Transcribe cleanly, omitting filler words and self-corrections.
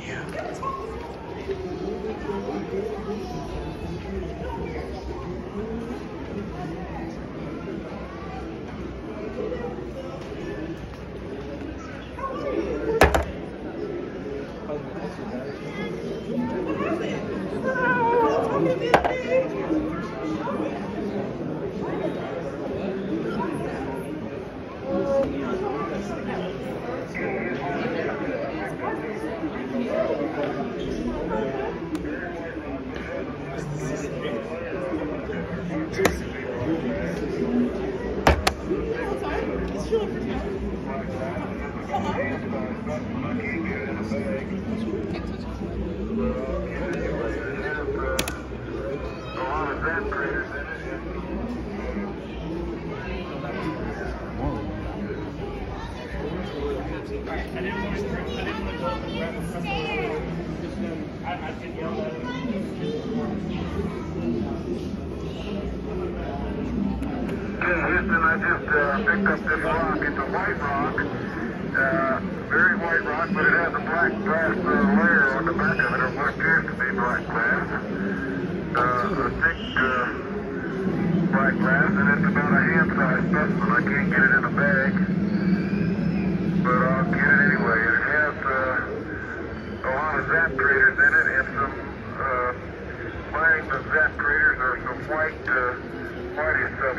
Houston, I just picked up this rock. It's a white rock, very white rock, but it has a black glass layer on the back of it, or what appears to be black glass. A thick black glass, and it's about a hand-sized specimen. I can't get it in a bag, but I'll get it anyway. And it has a lot of zap craters in it, and some, mine, the zap craters are some whitish